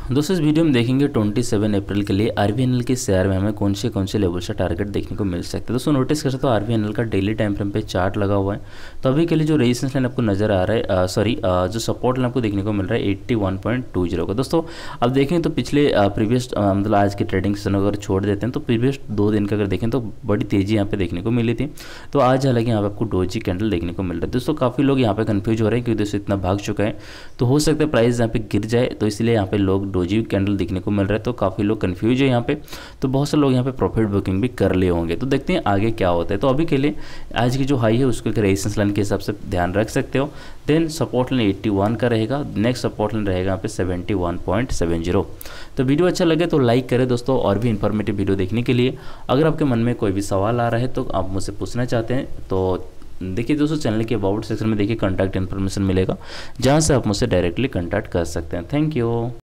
दोस्तों इस वीडियो में देखेंगे 27 अप्रैल के लिए आरबीएनएल के शेयर में हमें कौन से लेवल से टारगेट देखने को मिल सकते हैं। दोस्तों नोटिस कर सकते हो आरबीएनएल का डेली टाइम फ्रेम पे चार्ट लगा हुआ है। तो अभी के लिए जो रेजिस्टेंस लाइन आपको नजर आ रहा है जो सपोर्ट लाइन आपको देखने को मिल रहा है 81.20 का। दोस्तों अब देखें तो पिछले प्रीवियस मतलब आज की ट्रेडिंग सेशन अगर छोड़ देते हैं तो प्रीवियस 2 दिन का अगर देखें तो बड़ी तेजी यहाँ पे देखने को मिली थी। तो आज हालांकि यहाँ पे आपको डोजी कैंडल देखने को मिल रहा है। दोस्तों काफ़ी लोग यहाँ पे कन्फ्यूज हो रहे हैं क्योंकि दोस्तों इतना भाग चुका है तो हो सकता है प्राइस यहाँ पे गिर जाए, तो इसलिए यहाँ पे लोग डोजी कैंडल देखने को मिल रहा है। तो काफ़ी लोग कंफ्यूज है यहाँ पे, तो बहुत से लोग यहाँ पे प्रॉफिट बुकिंग भी कर लिए होंगे। तो देखते हैं आगे क्या होता है। तो अभी के लिए आज की जो हाई है उसको एक रेजिस्टेंस लाइन के हिसाब से ध्यान रख सकते हो। देन सपोर्ट लाइन 81 का रहेगा, नेक्स्ट सपोर्ट लाइन रहेगा यहाँ पे 71.70। तो वीडियो अच्छा लगे तो लाइक करें दोस्तों, और भी इन्फॉर्मेटिव वीडियो देखने के लिए। अगर आपके मन में कोई भी सवाल आ रहा है तो आप मुझसे पूछना चाहते हैं तो देखिए दोस्तों चैनल के अबाउट सेक्शन में देखिए कॉन्टैक्ट इन्फॉर्मेशन मिलेगा, जहाँ से आप मुझसे डायरेक्टली कॉन्टैक्ट कर सकते हैं। Thank you.